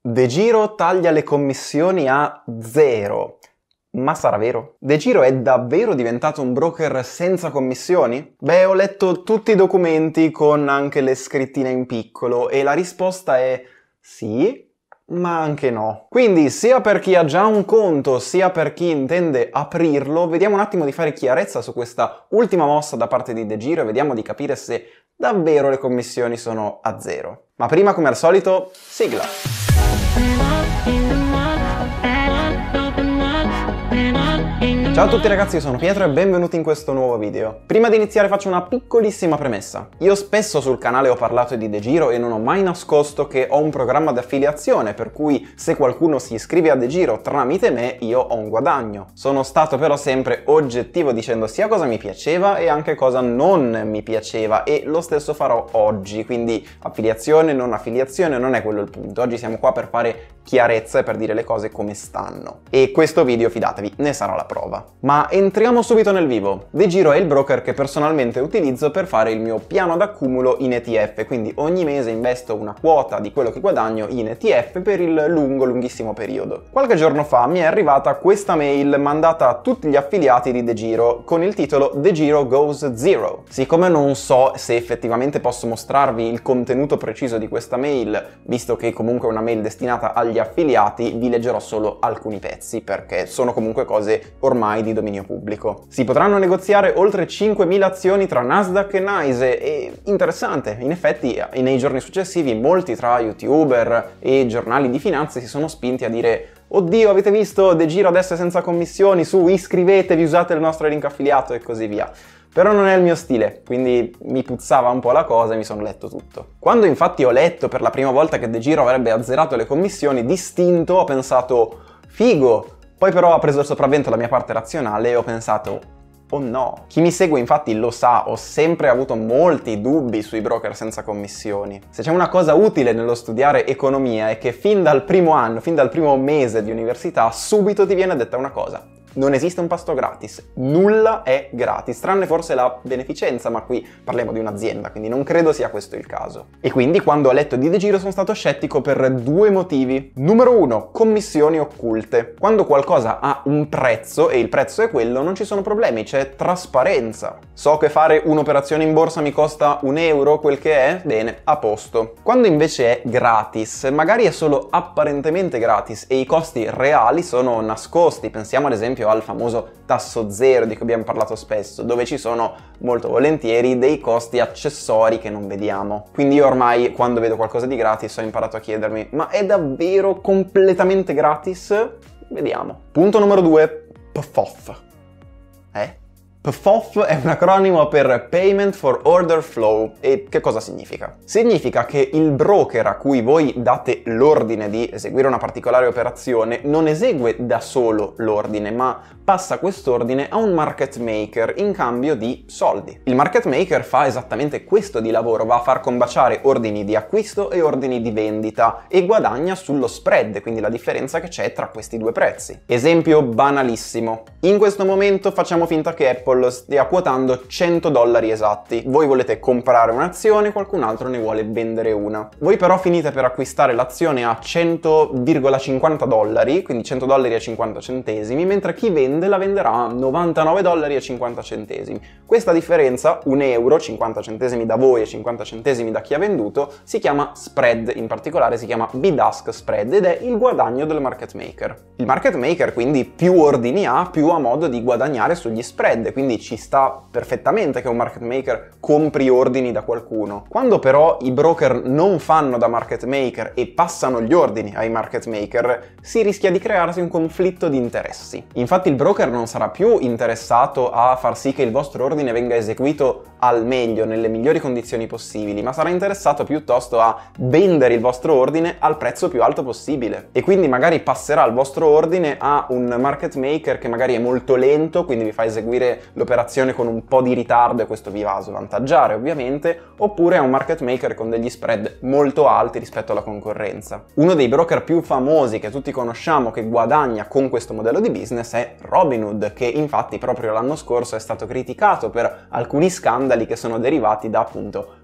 DeGiro taglia le commissioni a zero. Ma sarà vero? DeGiro è davvero diventato un broker senza commissioni? Beh, ho letto tutti i documenti con anche le scrittine in piccolo e la risposta è sì, ma anche no. Quindi, sia per chi ha già un conto, sia per chi intende aprirlo, vediamo un attimo di fare chiarezza su questa ultima mossa da parte di DeGiro e vediamo di capire se davvero le commissioni sono a zero. Ma prima, come al solito, sigla! Ciao a tutti ragazzi, io sono Pietro e benvenuti in questo nuovo video. Prima di iniziare faccio una piccolissima premessa. Io spesso sul canale ho parlato di DeGiro e non ho mai nascosto che ho un programma di affiliazione, per cui se qualcuno si iscrive a DeGiro tramite me, io ho un guadagno. Sono stato però sempre oggettivo dicendo sia cosa mi piaceva e anche cosa non mi piaceva, e lo stesso farò oggi, quindi affiliazione, non è quello il punto. Oggi siamo qua per fare chiarezza e per dire le cose come stanno. E questo video, fidatevi, ne sarà la prova. Ma entriamo subito nel vivo. DeGiro è il broker che personalmente utilizzo per fare il mio piano d'accumulo in ETF, quindi ogni mese investo una quota di quello che guadagno in ETF per il lunghissimo periodo. Qualche giorno fa mi è arrivata questa mail mandata a tutti gli affiliati di DeGiro con il titolo DeGiro Goes Zero. Siccome non so se effettivamente posso mostrarvi il contenuto preciso di questa mail, visto che comunque è una mail destinata agli affiliati, vi leggerò solo alcuni pezzi perché sono comunque cose ormai di dominio pubblico. Si potranno negoziare oltre 5.000 azioni tra Nasdaq e NYSE e interessante, in effetti nei giorni successivi molti tra youtuber e giornali di finanze si sono spinti a dire: oddio, avete visto, DeGiro adesso è senza commissioni, su iscrivetevi, usate il nostro link affiliato e così via. Però non è il mio stile, quindi mi puzzava un po' la cosa e mi sono letto tutto. Quando infatti ho letto per la prima volta che DeGiro avrebbe azzerato le commissioni, distinto ho pensato figo. Poi però ha preso il sopravvento la mia parte razionale e ho pensato oh no. Chi mi segue infatti lo sa, ho sempre avuto molti dubbi sui broker senza commissioni. Se c'è una cosa utile nello studiare economia è che fin dal primo anno, fin dal primo mese di università, subito ti viene detta una cosa: non esiste un pasto gratis, nulla è gratis, tranne forse la beneficenza, ma qui parliamo di un'azienda, quindi non credo sia questo il caso. E quindi quando ho letto di DeGiro sono stato scettico per due motivi. Numero uno, commissioni occulte. Quando qualcosa ha un prezzo e il prezzo è quello, non ci sono problemi, c'è trasparenza. So che fare un'operazione in borsa mi costa €1, quel che è, bene, a posto. Quando invece è gratis, magari è solo apparentemente gratis e i costi reali sono nascosti, pensiamo ad esempio al famoso tasso zero di cui abbiamo parlato spesso, dove ci sono molto volentieri dei costi accessori che non vediamo. Quindi io ormai quando vedo qualcosa di gratis ho imparato a chiedermi: ma è davvero completamente gratis? Vediamo. Punto numero 2, PFOF. PFOF è un acronimo per Payment for Order Flow. E che cosa significa? Significa che il broker a cui voi date l'ordine di eseguire una particolare operazione non esegue da solo l'ordine, ma passa quest'ordine a un market maker in cambio di soldi. Il market maker fa esattamente questo di lavoro, va a far combaciare ordini di acquisto e ordini di vendita e guadagna sullo spread, quindi la differenza che c'è tra questi due prezzi. Esempio banalissimo. In questo momento facciamo finta che Apple stia quotando $100 esatti. Voi volete comprare un'azione, qualcun altro ne vuole vendere una. Voi però finite per acquistare l'azione a $100,50, quindi $100,50, mentre chi vende la venderà a $99,50. Questa differenza, €1, 50 centesimi da voi e 50 centesimi da chi ha venduto, si chiama spread, in particolare si chiama bid-ask spread ed è il guadagno del market maker. Il market maker quindi più ordini ha, più ha modo di guadagnare sugli spread, quindi ci sta perfettamente che un market maker compri ordini da qualcuno. Quando però i broker non fanno da market maker e passano gli ordini ai market maker, si rischia di crearsi un conflitto di interessi. Infatti il broker non sarà più interessato a far sì che il vostro ordine venga eseguito al meglio, nelle migliori condizioni possibili, ma sarà interessato piuttosto a vendere il vostro ordine al prezzo più alto possibile. E quindi magari passerà il vostro ordine a un market maker che magari è molto lento, quindi vi fa eseguire l'operazione con un po' di ritardo e questo vi va a svantaggiare ovviamente, oppure a un market maker con degli spread molto alti rispetto alla concorrenza. Uno dei broker più famosi che tutti conosciamo che guadagna con questo modello di business è Robinhood, che infatti proprio l'anno scorso è stato criticato per alcuni scandali che sono derivati da appunto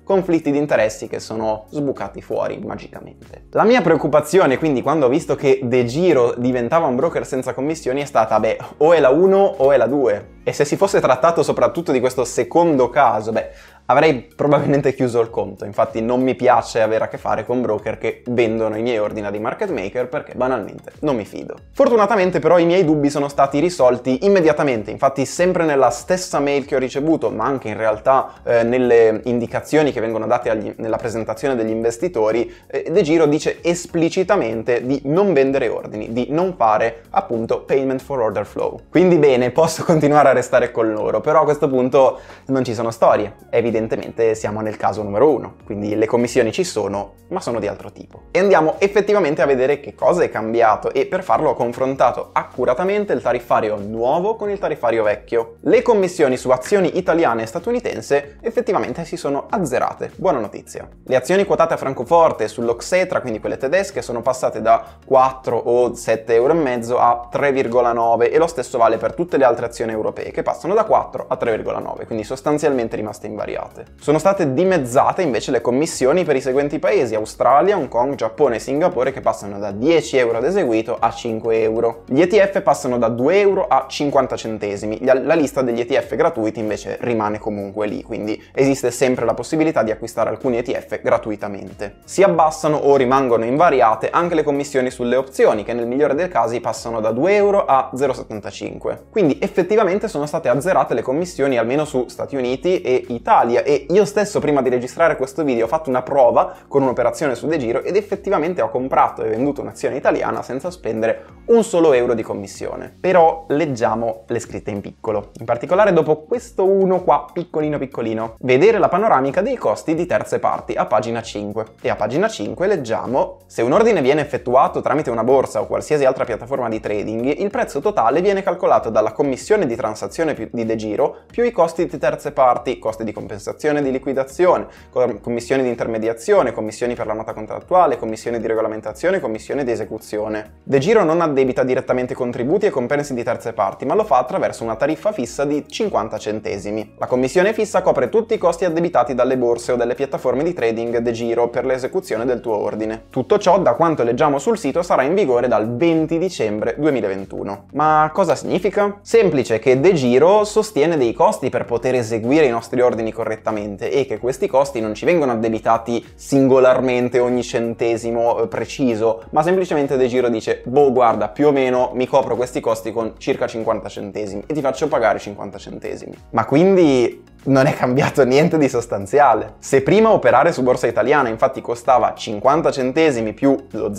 conflitti di interessi che sono sbucati fuori magicamente. La mia preoccupazione quindi quando ho visto che DeGiro diventava un broker senza commissioni è stata, beh, o è la 1 o è la 2. E se si fosse trattato soprattutto di questo secondo caso, beh, avrei probabilmente chiuso il conto. Infatti non mi piace avere a che fare con broker che vendono i miei ordini di market maker perché banalmente non mi fido. Fortunatamente però i miei dubbi sono stati risolti immediatamente. Infatti sempre nella stessa mail che ho ricevuto, ma anche in realtà nelle indicazioni che vengono date nella presentazione degli investitori, DeGiro dice esplicitamente di non vendere ordini, di non fare appunto payment for order flow. Quindi bene, posso continuare a restare con loro, però a questo punto non ci sono storie. Evidentemente siamo nel caso numero 1, quindi le commissioni ci sono, ma sono di altro tipo. E andiamo effettivamente a vedere che cosa è cambiato e per farlo ho confrontato accuratamente il tariffario nuovo con il tariffario vecchio. Le commissioni su azioni italiane e statunitense effettivamente si sono azzerate, buona notizia. Le azioni quotate a Francoforte sull'Oxetra, quindi quelle tedesche, sono passate da 4 o 7,5 euro a 3,9 e lo stesso vale per tutte le altre azioni europee che passano da 4 a 3,9, quindi sostanzialmente rimaste invariate. Sono state dimezzate invece le commissioni per i seguenti paesi: Australia, Hong Kong, Giappone e Singapore, che passano da 10 euro ad eseguito a 5 euro. Gli ETF passano da 2 euro a 50 centesimi. La lista degli ETF gratuiti invece rimane comunque lì, quindi esiste sempre la possibilità di acquistare alcuni ETF gratuitamente. Si abbassano o rimangono invariate anche le commissioni sulle opzioni, che nel migliore dei casi passano da 2 euro a 0,75. Quindi effettivamente sono state azzerate le commissioni almeno su Stati Uniti e Italia, e io stesso prima di registrare questo video ho fatto una prova con un'operazione su DeGiro ed effettivamente ho comprato e venduto un'azione italiana senza spendere un solo euro di commissione. Però leggiamo le scritte in piccolo, in particolare dopo questo uno qua piccolino piccolino: vedere la panoramica dei costi di terze parti a pagina 5. E a pagina 5 leggiamo: se un ordine viene effettuato tramite una borsa o qualsiasi altra piattaforma di trading, il prezzo totale viene calcolato dalla commissione di transazione di DeGiro più i costi di terze parti, costi di compensazione e di liquidazione, commissioni di intermediazione, commissioni per la nota contrattuale, commissioni di regolamentazione, commissioni di esecuzione. DeGiro non addebita direttamente contributi e compensi di terze parti, ma lo fa attraverso una tariffa fissa di 50 centesimi. La commissione fissa copre tutti i costi addebitati dalle borse o dalle piattaforme di trading DeGiro per l'esecuzione del tuo ordine. Tutto ciò, da quanto leggiamo sul sito, sarà in vigore dal 20 dicembre 2021. Ma cosa significa? Semplice, che DeGiro sostiene dei costi per poter eseguire i nostri ordini correttamente e che questi costi non ci vengono addebitati singolarmente ogni centesimo preciso, ma semplicemente DeGiro dice: boh, guarda, più o meno mi copro questi costi con circa 50 centesimi e ti faccio pagare 50 centesimi. Ma quindi non è cambiato niente di sostanziale. Se prima operare su borsa italiana infatti costava 50 centesimi più lo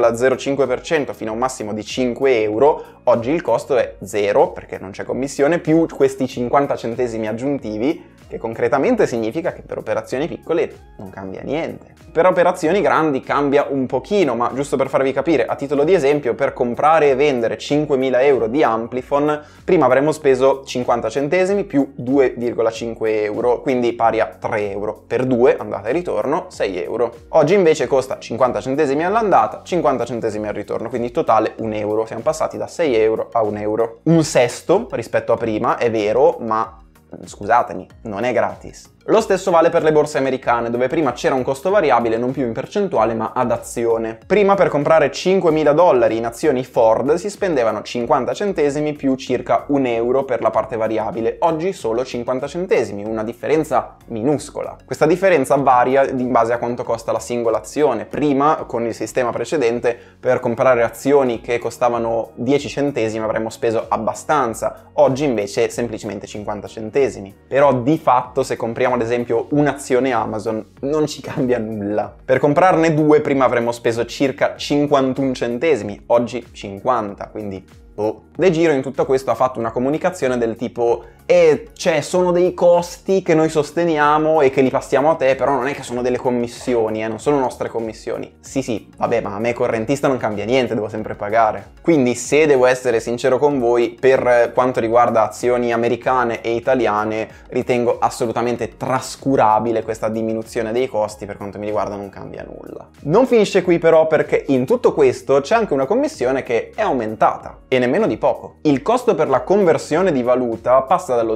0,05% fino a un massimo di 5 euro, oggi il costo è 0 perché non c'è commissione più questi 50 centesimi aggiuntivi, che concretamente significa che per operazioni piccole non cambia niente. Per operazioni grandi cambia un pochino, ma giusto per farvi capire, a titolo di esempio, per comprare e vendere 5.000 euro di Amplifon, prima avremmo speso 50 centesimi più 2,5 euro, quindi pari a 3 euro. Per 2, andata e ritorno, 6 euro. Oggi invece costa 50 centesimi all'andata, 50 centesimi al ritorno, quindi totale 1 euro. Siamo passati da 6 euro a 1 euro. Un sesto rispetto a prima, è vero, ma scusatemi, non è gratis. Lo stesso vale per le borse americane, dove prima c'era un costo variabile non più in percentuale ma ad azione. Prima per comprare $5.000 in azioni Ford si spendevano 50 centesimi più circa 1 euro per la parte variabile, oggi solo 50 centesimi, una differenza minuscola. Questa differenza varia in base a quanto costa la singola azione. Prima, con il sistema precedente, per comprare azioni che costavano 10 centesimi avremmo speso abbastanza, oggi invece semplicemente 50 centesimi. Però di fatto se compriamo ad esempio un'azione Amazon non ci cambia nulla. Per comprarne due prima avremmo speso circa 51 centesimi, oggi 50, quindi DeGiro in tutto questo ha fatto una comunicazione del tipo cioè sono dei costi che noi sosteniamo e che li passiamo a te, però non è che sono delle commissioni, non sono nostre commissioni. Sì, vabbè, ma a me correntista non cambia niente, devo sempre pagare. Quindi se devo essere sincero con voi, per quanto riguarda azioni americane e italiane, ritengo assolutamente trascurabile questa diminuzione dei costi, per quanto mi riguarda non cambia nulla. Non finisce qui però, perché in tutto questo c'è anche una commissione che è aumentata, e nemmeno di poco. Il costo per la conversione di valuta passa dallo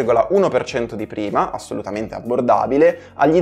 0,1% di prima, assolutamente abbordabile, agli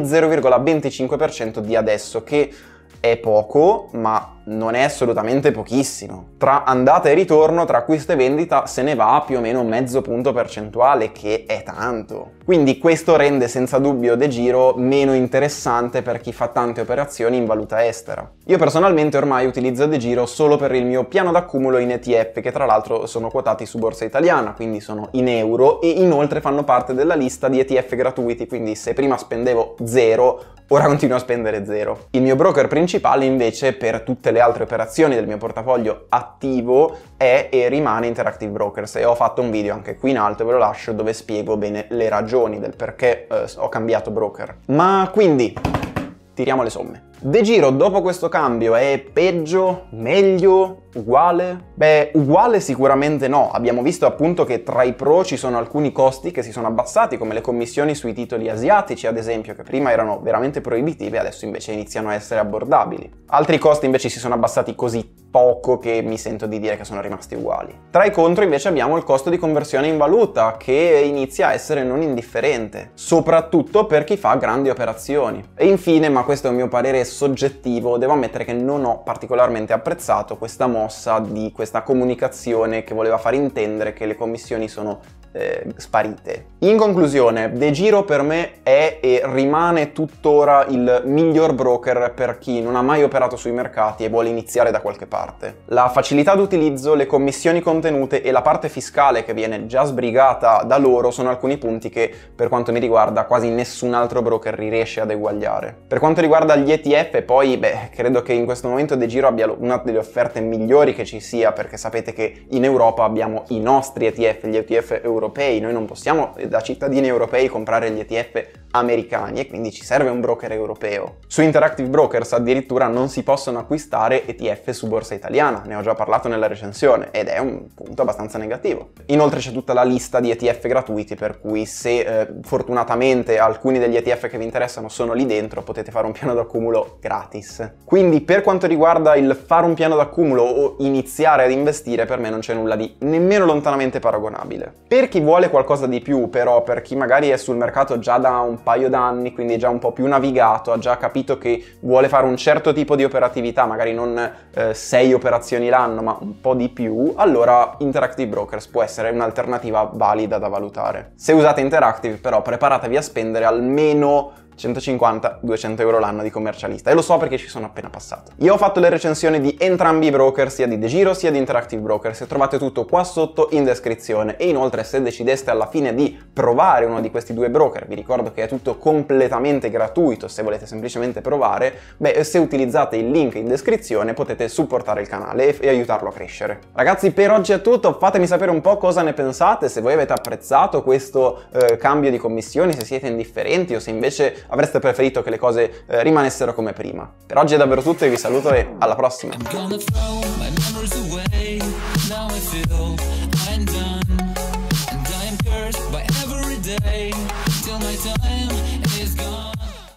0,25% di adesso, che è poco, ma non è assolutamente pochissimo. Tra andata e ritorno, tra acquisto e vendita, se ne va più o meno mezzo punto percentuale, che è tanto. Quindi questo rende senza dubbio DEGIRO meno interessante per chi fa tante operazioni in valuta estera. Io personalmente ormai utilizzo DEGIRO solo per il mio piano d'accumulo in ETF, che tra l'altro sono quotati su borsa italiana, quindi sono in euro, e inoltre fanno parte della lista di ETF gratuiti, quindi se prima spendevo 0, ora continuo a spendere 0. Il mio broker principale invece per tutte le altre operazioni del mio portafoglio attivo è e rimane Interactive Brokers, e ho fatto un video anche qui in alto, ve lo lascio, dove spiego bene le ragioni del perché ho cambiato broker. Ma quindi tiriamo le somme. DEGIRO dopo questo cambio è peggio, meglio, uguale? Beh, uguale sicuramente no. Abbiamo visto appunto che tra i pro ci sono alcuni costi che si sono abbassati, come le commissioni sui titoli asiatici, ad esempio, che prima erano veramente proibitive, adesso invece iniziano a essere abbordabili. Altri costi invece si sono abbassati così poco che mi sento di dire che sono rimasti uguali. Tra i contro invece abbiamo il costo di conversione in valuta, che inizia a essere non indifferente, soprattutto per chi fa grandi operazioni. E infine, ma questo è un mio parere soggettivo, devo ammettere che non ho particolarmente apprezzato questa mossa di questa comunicazione che voleva far intendere che le commissioni sono sparite. In conclusione, DEGIRO per me è e rimane tuttora il miglior broker per chi non ha mai operato sui mercati e vuole iniziare da qualche parte. La facilità d'utilizzo, le commissioni contenute e la parte fiscale che viene già sbrigata da loro sono alcuni punti che, per quanto mi riguarda, quasi nessun altro broker riesce ad eguagliare. Per quanto riguarda gli ETF, poi, credo che in questo momento DEGIRO abbia una delle offerte migliori che ci sia, perché sapete che in Europa abbiamo i nostri ETF, gli ETF europei. Noi non possiamo da cittadini europei comprare gli ETF americani, e quindi ci serve un broker europeo. Su Interactive Brokers addirittura non si possono acquistare ETF su borsa italiana, ne ho già parlato nella recensione, ed è un punto abbastanza negativo. Inoltre c'è tutta la lista di ETF gratuiti, per cui se fortunatamente alcuni degli ETF che vi interessano sono lì dentro, potete fare un piano d'accumulo gratis. Quindi per quanto riguarda il fare un piano d'accumulo o iniziare ad investire, per me non c'è nulla di nemmeno lontanamente paragonabile. Per chi vuole qualcosa di più, però, per chi magari è sul mercato già da un paio d'anni, quindi è già un po' più navigato, ha già capito che vuole fare un certo tipo di operatività, magari non 6 operazioni l'anno, ma un po' di più, allora Interactive Brokers può essere un'alternativa valida da valutare. Se usate Interactive, però, preparatevi a spendere almeno 150-200 euro l'anno di commercialista, e lo so perché ci sono appena passato. Io ho fatto le recensioni di entrambi i broker, sia di DEGIRO sia di Interactive Brokers, e trovate tutto qua sotto in descrizione. E inoltre, se decideste alla fine di provare uno di questi due broker, vi ricordo che è tutto completamente gratuito se volete semplicemente provare, se utilizzate il link in descrizione potete supportare il canale e aiutarlo a crescere. Ragazzi, per oggi è tutto, fatemi sapere un po' cosa ne pensate, se voi avete apprezzato questo cambio di commissioni, se siete indifferenti o se invece avreste preferito che le cose rimanessero come prima. Per oggi è davvero tutto, e vi saluto e alla prossima! Till my time is gone.